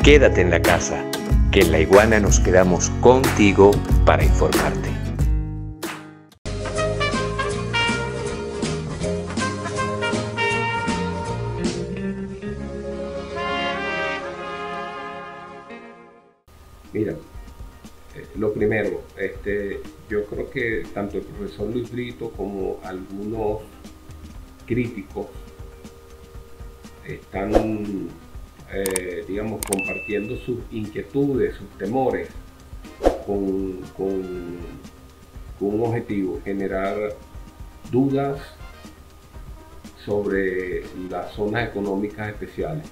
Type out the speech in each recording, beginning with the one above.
quédate en la casa, que en La Iguana nos quedamos contigo para informarte. Mira, lo primero, yo creo que tanto el profesor Luis Brito como algunos críticos están, digamos, compartiendo sus inquietudes, sus temores con un objetivo: generar dudas sobre las zonas económicas especiales.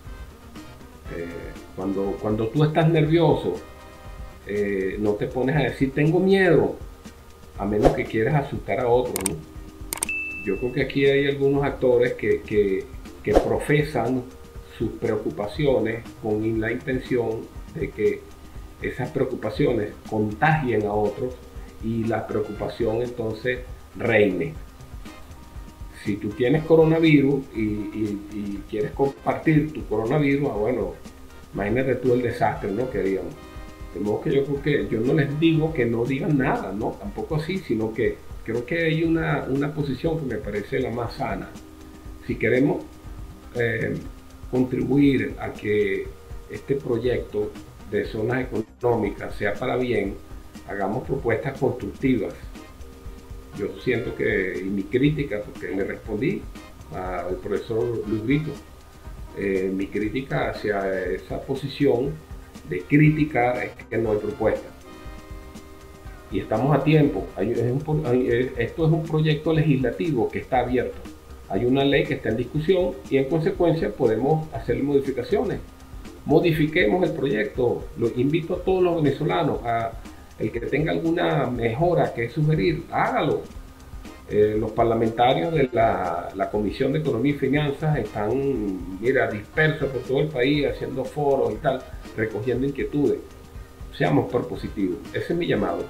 Cuando tú estás nervioso, no te pones a decir tengo miedo, a menos que quieras asustar a otros, ¿no? Yo creo que aquí hay algunos actores que profesan sus preocupaciones con la intención de que esas preocupaciones contagien a otros y la preocupación entonces reine. Si tú tienes coronavirus y quieres compartir tu coronavirus, bueno, imagínate tú el desastre, ¿no? Que haríamos. De modo que yo creo que yo no les digo que no digan nada, no, tampoco así, sino que creo que hay una posición que me parece la más sana. Si queremos contribuir a que este proyecto de zonas económicas sea para bien, hagamos propuestas constructivas. Yo siento que, y mi crítica, porque le respondí al profesor Luis Brito, mi crítica hacia esa posición de criticar es que no hay propuesta. Y estamos a tiempo. Esto es un proyecto legislativo que está abierto. Hay una ley que está en discusión y en consecuencia podemos hacer modificaciones. Modifiquemos el proyecto. Lo invito a todos los venezolanos a el que tenga alguna mejora que sugerir, hágalo. Los parlamentarios de la Comisión de Economía y Finanzas están, mira, dispersos por todo el país, haciendo foros y tal, recogiendo inquietudes. Seamos propositivos. Ese es mi llamado.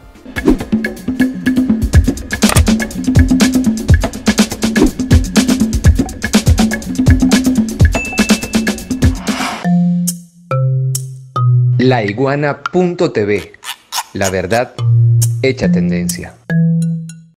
Laiguana.tv. La verdad hecha tendencia.